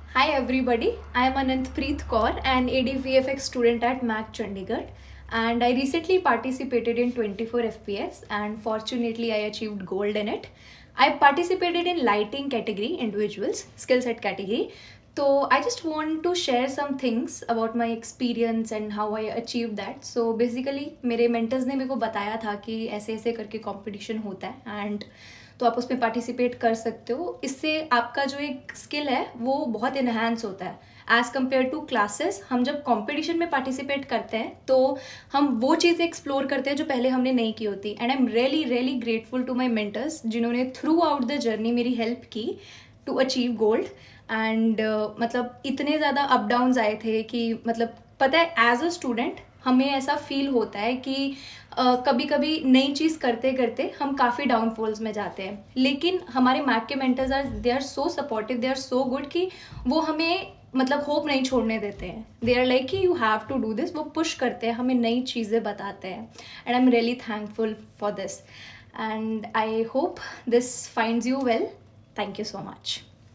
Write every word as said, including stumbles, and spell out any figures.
Hi everybody, I am Anantpreet Kaur, an A D V F X student at M A C Chandigarh, and I recently participated in twenty-four F P S and fortunately I achieved gold in it. I participated in lighting category, individuals, skill set category. So I just want to share some things about my experience and how I achieved that. So basically मेरे mentors ने मेरे को बताया था कि ऐसे ऐसे करके competition होता है and तो आप उसमें पार्टिसिपेट कर सकते हो. इससे आपका जो एक स्किल है वो बहुत इन्हांस होता है एज़ कम्पेयर टू क्लासेस. हम जब कंपटीशन में पार्टिसिपेट करते हैं तो हम वो चीज़ें एक्सप्लोर करते हैं जो पहले हमने नहीं की होती. And I am really really grateful to my mentors जिन्होंने थ्रू आउट द जर्नी मेरी हेल्प की टू अचीव गोल्ड. एंड मतलब इतने ज़्यादा अप डाउन्स आए थे कि मतलब पता है एज अ स्टूडेंट हमें ऐसा फील होता है कि uh, कभी कभी नई चीज़ करते करते हम काफ़ी डाउनफॉल्स में जाते हैं. लेकिन हमारे मैक के mentors are they are so supportive, they are so good कि वो हमें मतलब होप नहीं छोड़ने देते हैं. दे आर लाइक कि you have to do this. वो पुश करते हैं, हमें नई चीज़ें बताते हैं. And I am really thankful for this and I hope this finds you well. Thank you so much.